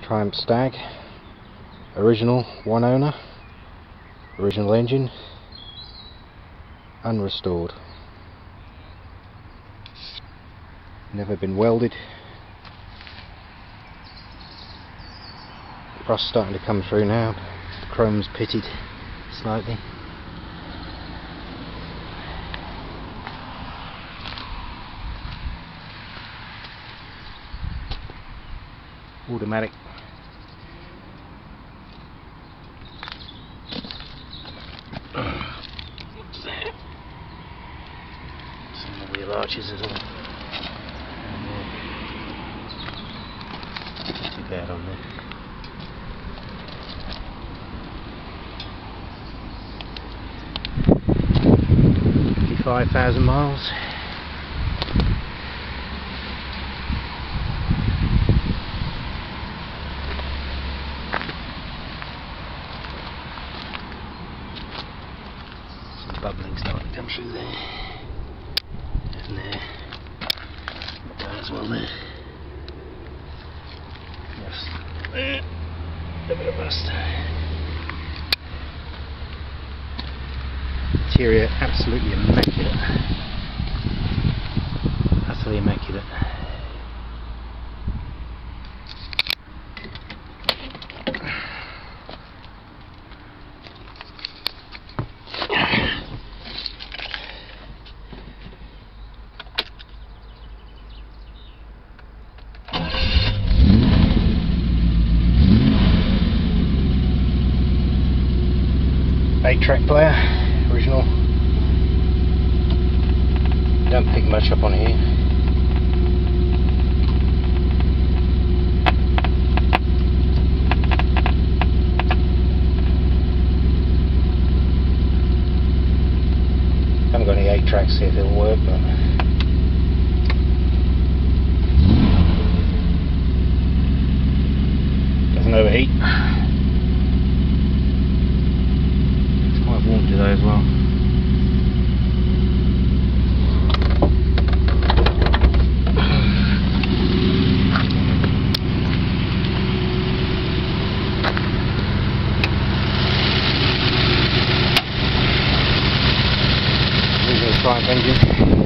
Triumph Stag, original, one owner, original engine, unrestored, never been welded. Rust starting to come through now, chrome's pitted slightly. Automatic. What's that? Some of the wheel arches as well. Not too bad on there. 55,000 miles. Bubbling starting to come through there and there, down as well there. Yes, there, a bit of rust. Interior absolutely immaculate, utterly immaculate. Eight-track player, original. Don't pick much up on here. Haven't got any 8-tracks, see if it'll work, but doesn't overheat. Quite warm today as well. Triumph engine.